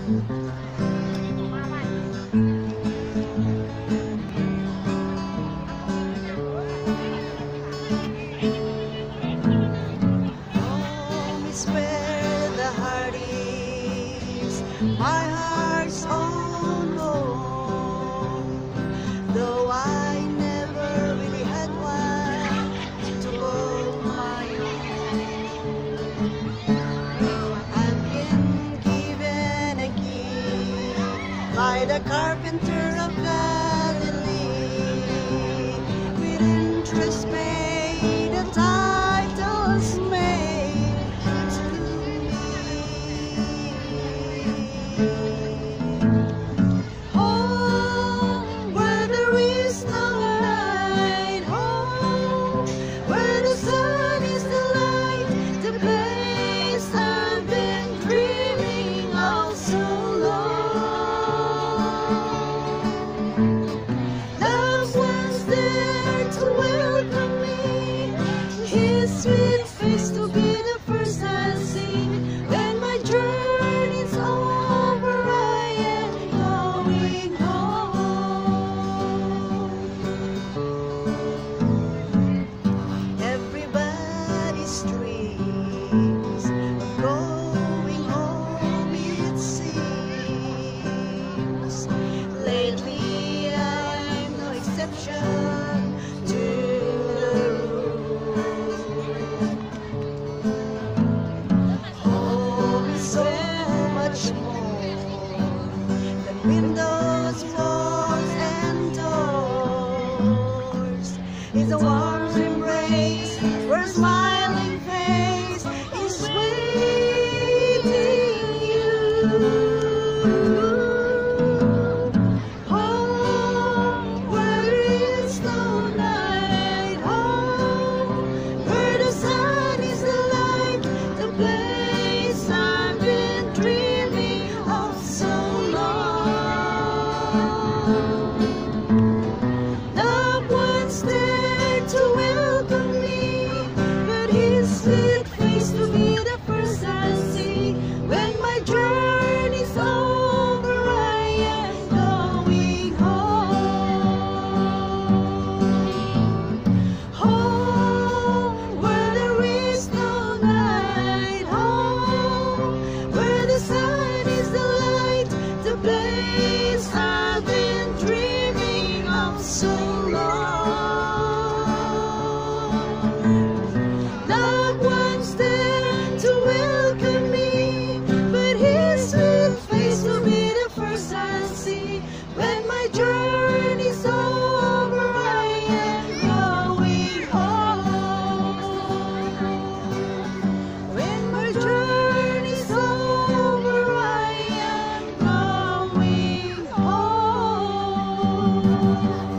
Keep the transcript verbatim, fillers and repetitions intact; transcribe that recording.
Home is where the heart is, my heart's own home. Though I never really had one to call my own, I've been given a gift by the carpenter of Galilee, with interest paid and titles made to me. Home where there is no light, home where the sun is the light, the place I've been dreaming of so long. Loved ones there to welcome me, his sweet face to be the first I see. When my journey's over, I am going home. Everybody's dreams of going home, it seems. Lately I'm no exception to the rule. Home is so much more than windows, walls, and doors. It's a warm embrace where a smiling face is waiting you. Home where there is no night, home where the sun is the light, the place I've been dreaming of so long. Loved ones there to welcome me, but his sweet face to be the first I see. When my journey's over, I am going home. Home where there is no night, home where the sun is the light, the place I've been dreaming of so long. Loved ones there to welcome me, but his sweet face will be the first I see. When my journey's over, I am going home. When my journey's over, I am going home.